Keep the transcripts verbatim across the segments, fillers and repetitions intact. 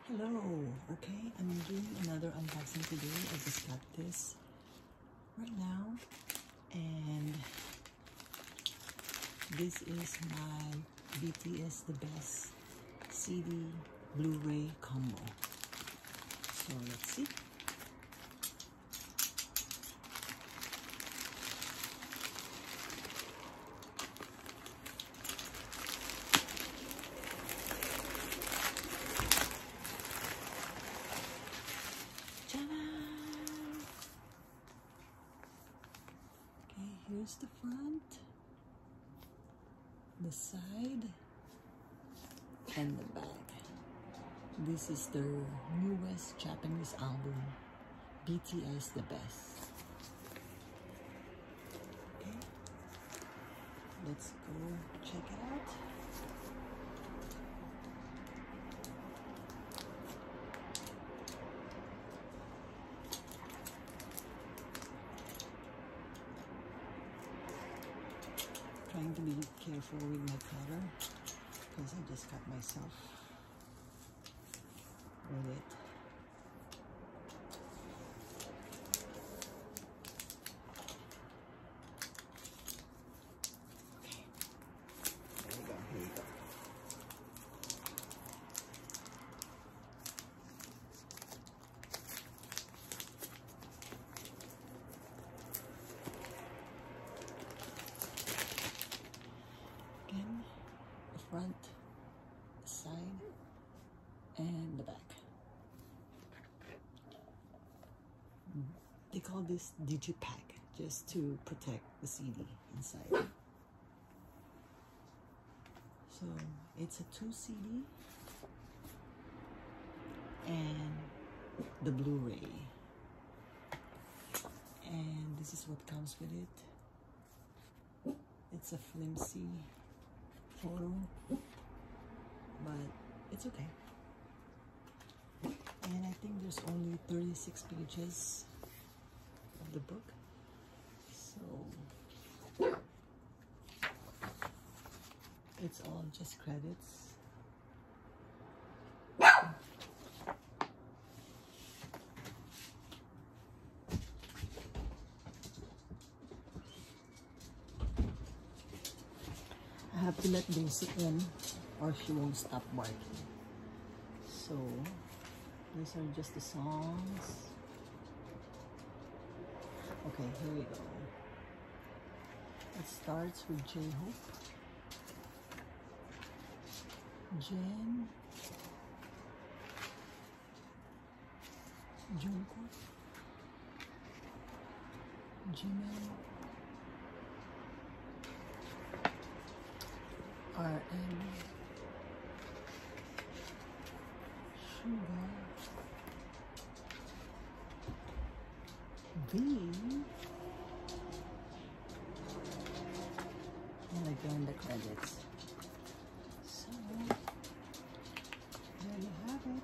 Hello, okay, I'm doing another unboxing today. I just got this right now, and this is my B T S The Best C D Blu-ray combo. So let's see. Okay, here's the front, the side, and the back. This is their newest Japanese album, B T S The Best. Okay, let's go check it out. Trying to be careful with my cutter because I just cut myself with it. Okay, here we go, here we go. Again, the front, the side, and the back. They call this Digipack just to protect the C D inside. So it's a two C D and the Blu-ray. And this is what comes with it. It's a flimsy photo, but it's okay. And I think there's only thirty-six pages of the book, so it's all just credits. I have to let Daisy in or she won't stop barking. So these are just the songs. Okay, here we go. It starts with J-Hope, Jen, Jungkook, Jimin, R M, Suga, V, and again the credits. So there you have it.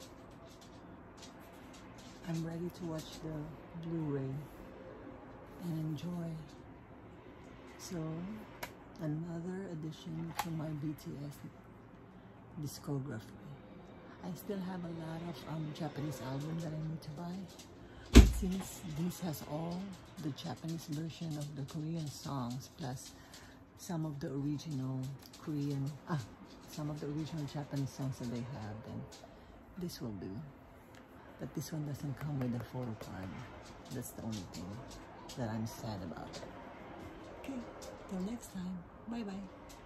I'm ready to watch the Blu-ray and enjoy. So another addition to my B T S discography. I still have a lot of um, Japanese albums that I need to buy. But since this has all the Japanese version of the Korean songs plus some of the original Korean, ah, some of the original Japanese songs that they have, then this will do. But this one doesn't come with a photo card. That's the only thing that I'm sad about. Okay, till next time. Bye bye.